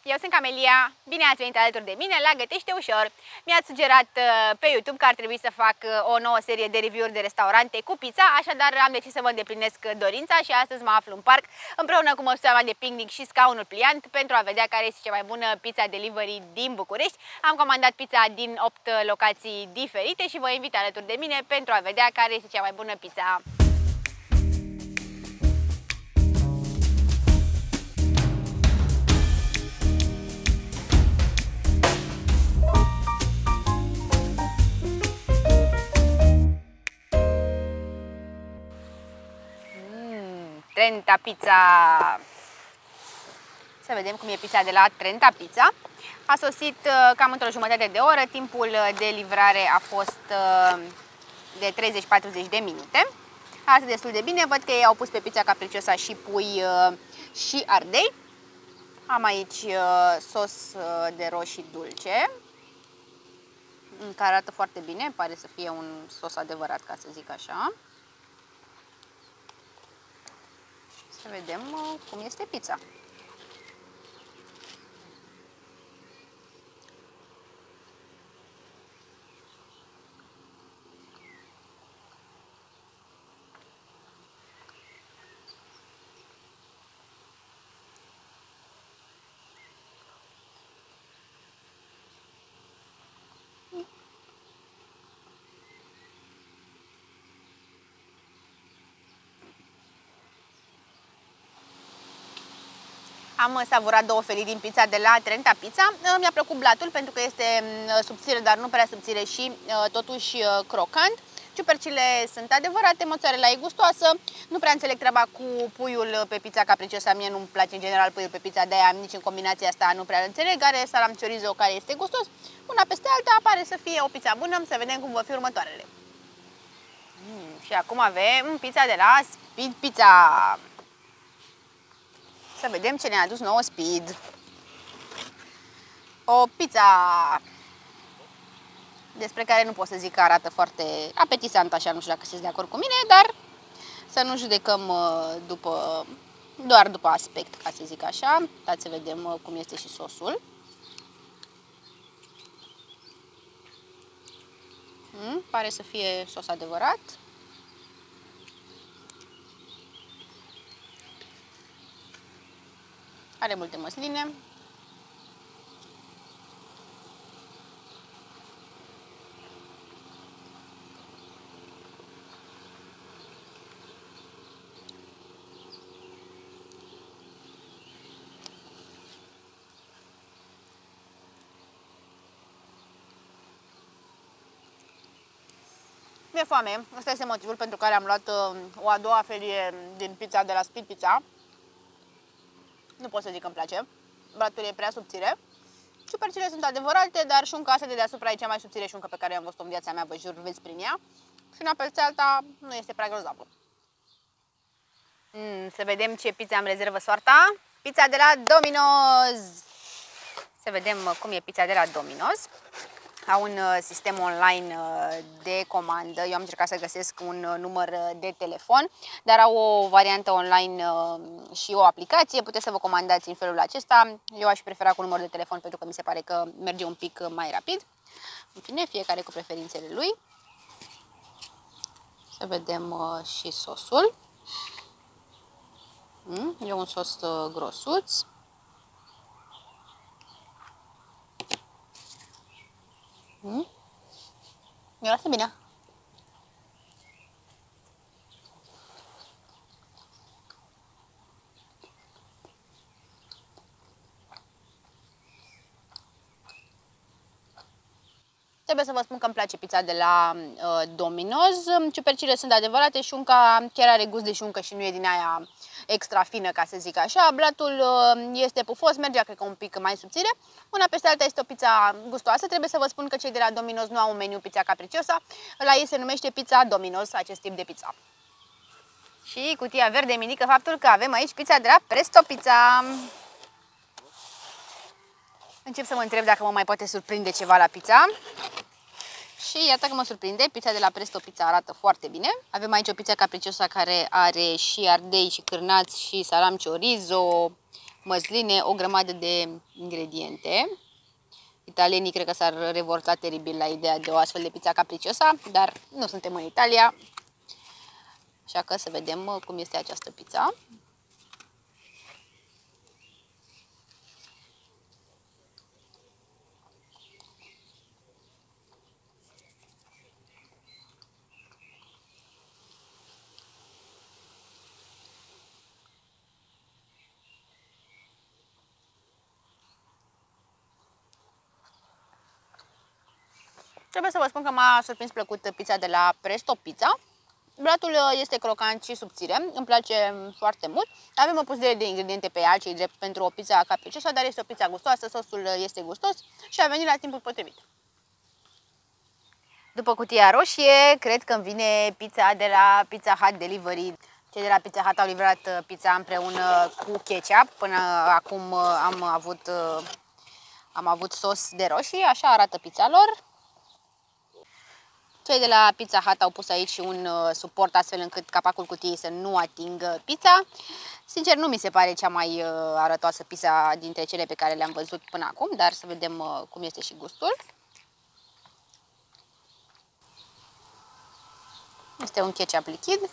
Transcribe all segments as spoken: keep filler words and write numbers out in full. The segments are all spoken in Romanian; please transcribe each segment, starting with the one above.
eu sunt Camelia, bine ați venit alături de mine la Gătește Ușor. Mi-ați sugerat pe YouTube că ar trebui să fac o nouă serie de review-uri de restaurante cu pizza, așadar am decis să vă îndeplinesc dorința și astăzi mă aflu în parc împreună cu măsuța de picnic și scaunul pliant pentru a vedea care este cea mai bună pizza delivery din București. Am comandat pizza din opt locații diferite și vă invit alături de mine pentru a vedea care este cea mai bună pizza. Trenta Pizza. Să vedem cum e pizza de la Trenta Pizza. A sosit cam într-o jumătate de oră. Timpul de livrare a fost de treizeci-patruzeci de minute. Arată destul de bine. Văd că ei au pus pe pizza capriciosa și pui și ardei. Am aici sos de roșii dulce, care arată foarte bine. Pare să fie un sos adevărat, ca să zic așa. Să vedem cum este pizza. Am savurat două felii din pizza de la Trenta Pizza. Mi-a plăcut blatul pentru că este subțire, dar nu prea subțire și totuși crocant. Ciupercile sunt adevărate, mozzarella e gustoasă. Nu prea înțeleg treaba cu puiul pe pizza capriciosa. Mie nu-mi place în general puiul pe pizza, de aia nici în combinația asta nu prea înțeleg. Are salam chorizo care este gustos. Una peste alta pare să fie o pizza bună. Să vedem cum vor fi următoarele. Mm, și acum avem pizza de la Speed Pizza. Să vedem ce ne-a adus nouă Speed. O pizza despre care nu pot să zic că arată foarte apetisant, așa, nu știu dacă sunteți de acord cu mine, dar să nu judecăm după, doar după aspect, ca să zic așa. Dați să vedem cum este și sosul. Hmm, pare să fie sos adevărat. Are multe măsline. Mi-e foame. Ăsta este motivul pentru care am luat o a doua felie din pizza de la Speed Pizza. Nu pot să zic că îmi place. Blatul e prea subțire. Ciupercile sunt adevărate, dar șunca asta de deasupra e cea mai subțire șuncă pe care am văzut-o în viața mea, vă jur, veți prin ea. Și una peste alta nu este prea grozavă. Mm, să vedem ce pizza am rezervă soarta. Pizza de la Domino's. Să vedem cum e pizza de la Domino's. Au un sistem online de comandă. Eu am încercat să găsesc un număr de telefon, dar au o variantă online și o aplicație. Puteți să vă comandați în felul acesta. Eu aș prefera cu număr de telefon pentru că mi se pare că merge un pic mai rapid. În fine, fiecare cu preferințele lui. Să vedem și sosul. E un sos grosuț. Mm? Miroase bine. Trebuie să vă spun că îmi place pizza de la uh, Domino's. Ciupercile sunt adevărate, șunca chiar are gust de șuncă și nu e din aia extra fină, ca să zic așa. Blatul uh, este pufos, mergea cred că un pic mai subțire. Una peste alta este o pizza gustoasă. Trebuie să vă spun că cei de la Domino's nu au un meniu pizza capriciosa. La ei se numește pizza Domino's, acest tip de pizza. Și cutia verde mi indică faptul că avem aici pizza de la Presto Pizza. Încep să mă întreb dacă mă mai poate surprinde ceva la pizza. Și iată că mă surprinde, pizza de la Presto Pizza arată foarte bine. Avem aici o pizza capriciosa care are și ardei și cârnați și salam chorizo, măsline, o grămadă de ingrediente. Italienii cred că s-ar revolta teribil la ideea de o astfel de pizza capriciosa, dar nu suntem în Italia, așa că să vedem cum este această pizza. Trebuie să vă spun că m-a surprins plăcut pizza de la Presto Pizza. Blatul este crocant și subțire, îmi place foarte mult. Avem o puzire de ingrediente pe ea, cei drept pentru o pizza capricioasă, dar este o pizza gustoasă, sosul este gustos și a venit la timpul potrivit. După cutia roșie, cred că îmi vine pizza de la Pizza Hut Delivery. Cei de la Pizza Hut au livrat pizza împreună cu ketchup. Până acum am avut, am avut sos de roșii, așa arată pizza lor. Cei de la Pizza Hut au pus aici un suport astfel încât capacul cutiei să nu atingă pizza. Sincer, nu mi se pare cea mai arătoasă pizza dintre cele pe care le-am văzut până acum, dar să vedem cum este și gustul. Este un ketchup lichid.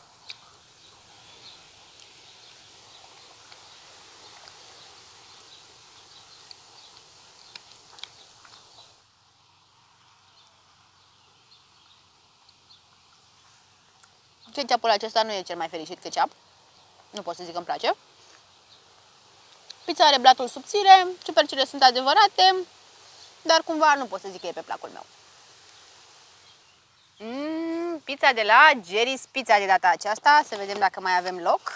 Ketchupul acesta nu e cel mai fericit ketchup. Nu pot să zic că îmi place. Pizza are blatul subțire, ciupercile sunt adevărate, dar cumva nu pot să zic că e pe placul meu. Mm, pizza de la Jerry's Pizza de data aceasta. Să vedem dacă mai avem loc.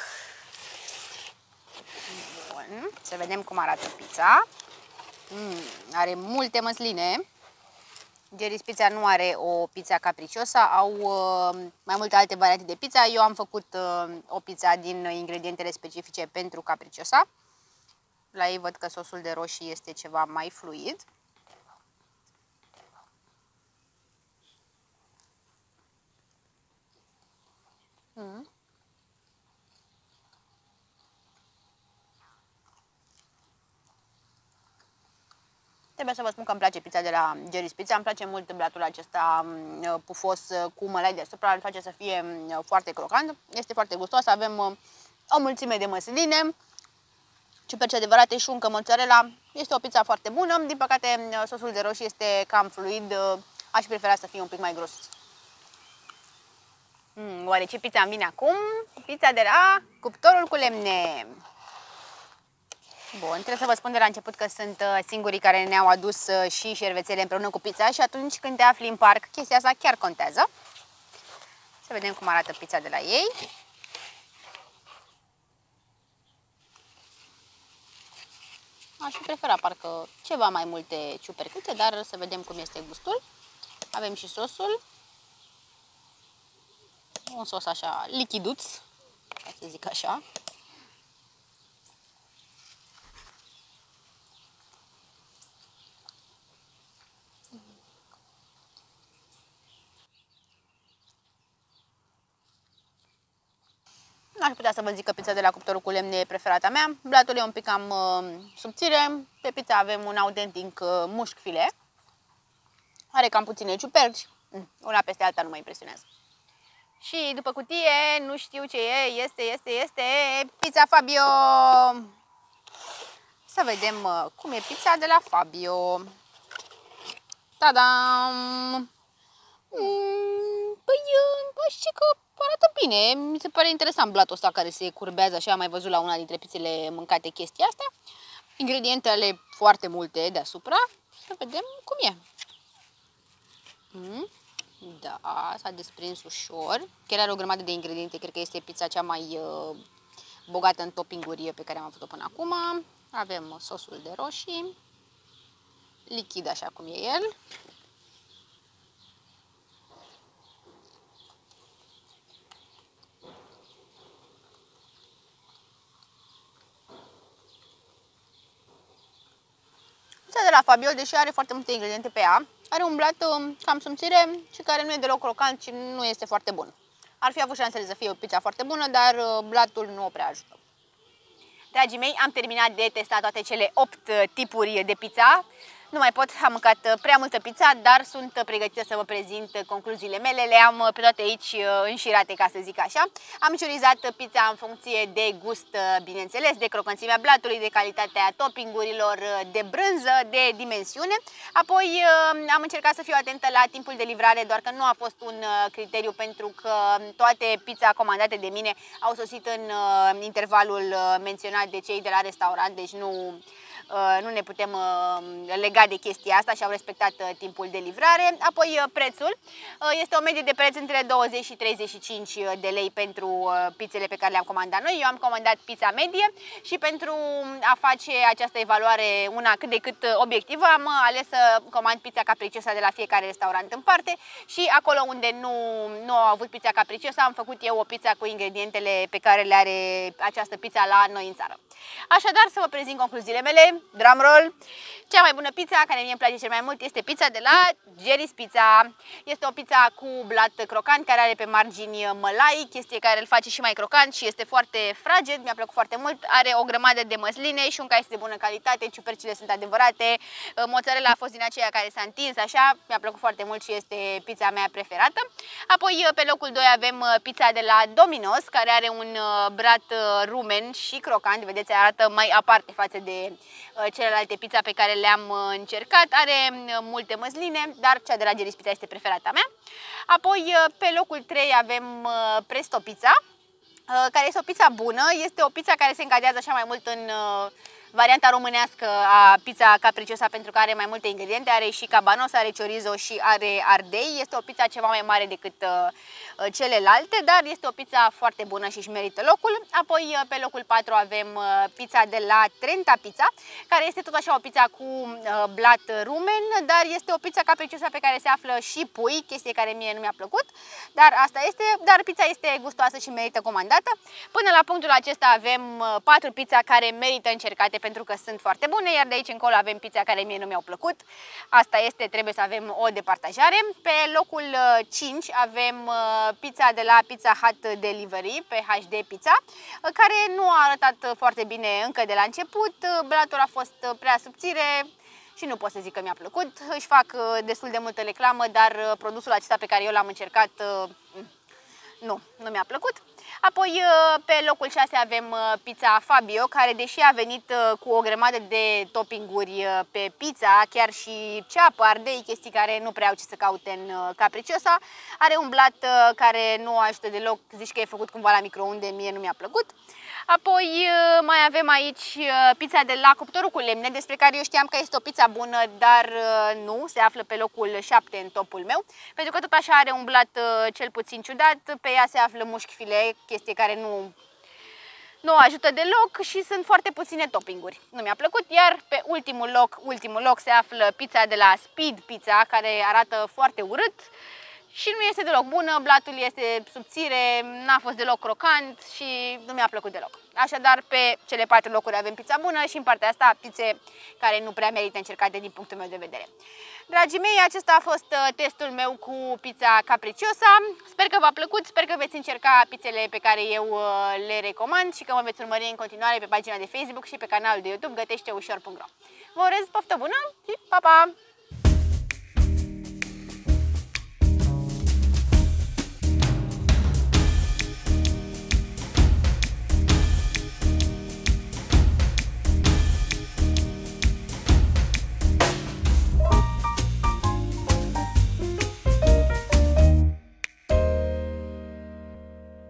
Bun, să vedem cum arată pizza. Mm, are multe măsline. Jerry's Pizza nu are o pizza capricioasă, au uh, mai multe alte variante de pizza. Eu am făcut uh, o pizza din ingredientele specifice pentru capriciosa. La ei văd că sosul de roșii este ceva mai fluid. Mm. Trebuie să vă spun că îmi place pizza de la Jerry's Pizza. Îmi place mult blatul acesta pufos cu mălai deasupra. Îl face să fie foarte crocant. Este foarte gustos. Avem o mulțime de măsline, ciuperci adevărate, șuncă, mozzarella. Este o pizza foarte bună. Din păcate, sosul de roșii este cam fluid. Aș prefera să fie un pic mai gros. Mm, oare ce pizza îmi vine acum? Pizza de la Cuptorul cu lemne. Bun, trebuie să vă spun de la început că sunt singurii care ne-au adus și șervețele împreună cu pizza și atunci când te afli în parc, chestia asta chiar contează. Să vedem cum arată pizza de la ei. Aș fi preferat parcă ceva mai multe ciupercuțe, dar să vedem cum este gustul. Avem și sosul. Un sos așa lichiduț, ca să zic așa. N-aș putea să vă zic că pizza de la Cuptorul cu lemne e preferata mea. Blatul e un pic cam uh, subțire. Pe pizza avem un autentic uh, mușc file. Are cam puține ciuperci. Una peste alta nu mă impresionează. Și după cutie, nu știu ce e, este, este, este Pizza Fabio. Să vedem uh, cum e pizza de la Fabio. Ta-dam! Mm, păi, aș zice că arată bine. Mi se pare interesant blatul ăsta care se curbează așa. Am mai văzut la una dintre pizzele mâncate chestia asta. Ingredientele foarte multe deasupra. Să vedem cum e. Mm. Da, s-a desprins ușor. Chiar are o grămadă de ingrediente. Cred că este pizza cea mai uh, bogată în toppinguri pe care am avut-o până acum. Avem sosul de roșii. Lichid așa cum e el. Pizza de la Fabio, deși are foarte multe ingrediente pe ea, are un blat cam subțire și care nu e deloc crocant și nu este foarte bun. Ar fi avut șansele să fie o pizza foarte bună, dar blatul nu o prea ajută. Dragii mei, am terminat de testat toate cele opt tipuri de pizza. Nu mai pot, am mâncat prea multă pizza, dar sunt pregătită să vă prezint concluziile mele. Le am pe toate aici înșirate, ca să zic așa. Am micșorizat pizza în funcție de gust, bineînțeles, de crocanțimea blatului, de calitatea toppingurilor, de brânză, de dimensiune. Apoi am încercat să fiu atentă la timpul de livrare, doar că nu a fost un criteriu, pentru că toate pizza comandate de mine au sosit în intervalul menționat de cei de la restaurant, deci nu... nu ne putem lega de chestia asta și au respectat timpul de livrare. Apoi prețul. Este o medie de preț între douăzeci și treizeci și cinci de lei pentru pizzele pe care le-am comandat noi. Eu am comandat pizza medie și pentru a face această evaluare una cât de cât obiectivă am ales să comand pizza capriciosa de la fiecare restaurant în parte și acolo unde nu, nu au avut pizza capriciosa am făcut eu o pizza cu ingredientele pe care le are această pizza la noi în țară. Așadar, să vă prezint concluziile mele. Drum roll. Cea mai bună pizza, care mie îmi place cel mai mult, este pizza de la Jerry's Pizza. Este o pizza cu blat crocant, care are pe margini mălai, chestie care îl face și mai crocant și este foarte fraged, mi-a plăcut foarte mult. Are o grămadă de măsline, șunca este de bună calitate, ciupercile sunt adevărate, mozzarella a fost din aceea care s-a întins, așa, mi-a plăcut foarte mult și este pizza mea preferată. Apoi, pe locul doi avem pizza de la Domino's, care are un blat rumen și crocant, vedeți, arată mai aparte față de celelalte pizza pe care le-am încercat. Are multe măsline, dar cea de la Jerry's Pizza este preferata mea. Apoi, pe locul trei avem Presto Pizza, care este o pizza bună. Este o pizza care se încadrează așa mai mult în varianta românească a pizza capriciosa, pentru că are mai multe ingrediente, are și cabanos, are chorizo și are ardei. Este o pizza ceva mai mare decât uh, celelalte, dar este o pizza foarte bună și își merită locul. Apoi uh, pe locul patru avem uh, pizza de la Trenta Pizza, care este tot așa o pizza cu uh, blat rumen, dar este o pizza capriciosa pe care se află și pui, chestie care mie nu mi-a plăcut, dar asta este, dar pizza este gustoasă și merită comandată. Până la punctul acesta avem uh, patru pizza care merită încercate, pentru că sunt foarte bune, iar de aici încolo avem pizza care mie nu mi-au plăcut. Asta este, trebuie să avem o departajare. Pe locul cinci avem pizza de la Pizza Hut Delivery, pe H D Pizza, care nu a arătat foarte bine încă de la început. Blatul a fost prea subțire și nu pot să zic că mi-a plăcut. Își fac destul de multă reclamă, dar produsul acesta pe care eu l-am încercat, nu, nu mi-a plăcut. Apoi, pe locul șase avem pizza Fabio, care, deși a venit cu o grămadă de toppinguri pe pizza, chiar și ceapă, ardei, chestii care nu prea au ce să caute în capriciosa, are un blat care nu ajută deloc, zici că e făcut cumva la microunde, mie nu mi-a plăcut. Apoi mai avem aici pizza de la Cuptorul cu lemne, despre care eu știam că este o pizza bună, dar nu, se află pe locul șapte în topul meu, pentru că tot așa are un blat cel puțin ciudat, pe ea se află mușchi filet, chestie care nu, nu ajută deloc și sunt foarte puține toppinguri. Nu mi-a plăcut, iar pe ultimul loc, ultimul loc se află pizza de la Speed Pizza, care arată foarte urât și nu este deloc bună, blatul este subțire, n-a fost deloc crocant și nu mi-a plăcut deloc. Așadar, pe cele patru locuri avem pizza bună și în partea asta pizze care nu prea merită încercate din punctul meu de vedere. Dragii mei, acesta a fost testul meu cu pizza capriciosa. Sper că v-a plăcut, sper că veți încerca pizzele pe care eu le recomand și că mă veți urmări în continuare pe pagina de Facebook și pe canalul de YouTube gătește ușor punct ro. Vă urez poftă bună și pa, pa!